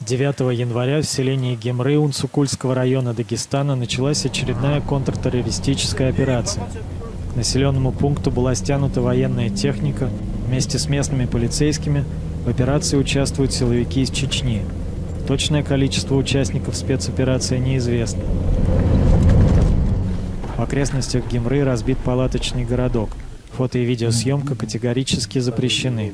9 января в селении Гемры Унцукульского района Дагестана началась очередная контртеррористическая операция. К населенному пункту была стянута военная техника. Вместе с местными полицейскими в операции участвуют силовики из Чечни. Точное количество участников спецоперации неизвестно. В окрестностях Гемры разбит палаточный городок. Фото и видеосъемка категорически запрещены.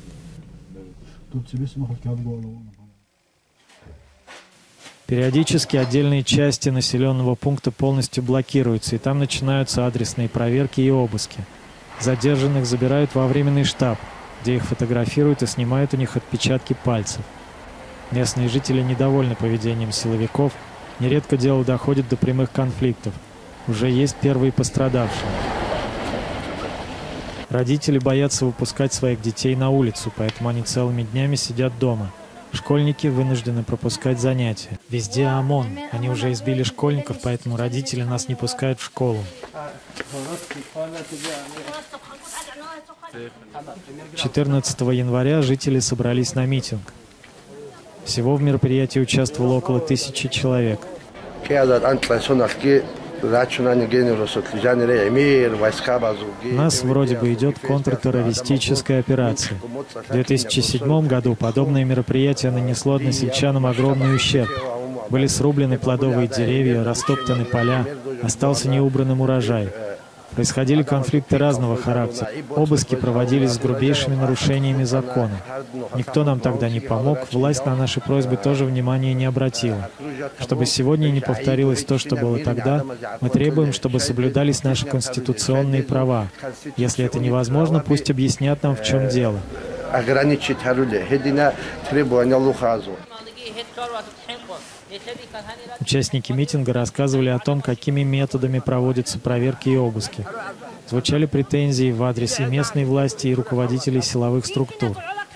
Периодически отдельные части населенного пункта полностью блокируются, и там начинаются адресные проверки и обыски. Задержанных забирают во временный штаб, где их фотографируют и снимают у них отпечатки пальцев. Местные жители недовольны поведением силовиков, нередко дело доходит до прямых конфликтов. Уже есть первые пострадавшие. Родители боятся выпускать своих детей на улицу, поэтому они целыми днями сидят дома. Школьники вынуждены пропускать занятия. Везде ОМОН. Они уже избили школьников, поэтому родители нас не пускают в школу. 14 января жители собрались на митинг. Всего в мероприятии участвовало около 1000 человек. У нас вроде бы идет контртеррористическая операция. В 2007 году подобное мероприятие нанесло односельчанам огромный ущерб. Были срублены плодовые деревья, растоптаны поля, остался неубранным урожай. Происходили конфликты разного характера. Обыски проводились с грубейшими нарушениями закона. Никто нам тогда не помог, власть на наши просьбы тоже внимания не обратила. Чтобы сегодня не повторилось то, что было тогда, мы требуем, чтобы соблюдались наши конституционные права. Если это невозможно, пусть объяснят нам, в чем дело. Участники митинга рассказывали о том, какими методами проводятся проверки и обыски. Звучали претензии в адрес и местной власти, и руководителей силовых структур.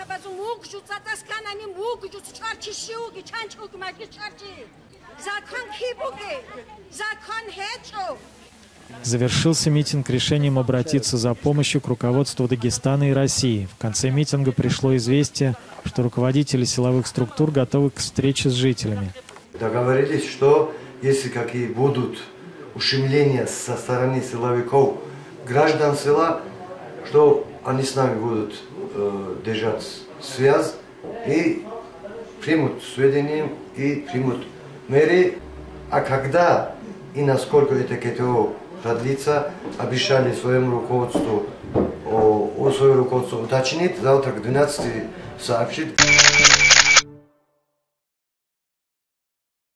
Завершился митинг решением обратиться за помощью к руководству Дагестана и России. В конце митинга пришло известие, что руководители силовых структур готовы к встрече с жителями. Договорились, что если какие будут ущемления со стороны силовиков, граждан села, что они с нами будут держать связь и примут сведения и примут меры. А когда и насколько это КТО продлится, обещали своему руководству, своему руководству уточнить, завтра к 12 сообщить.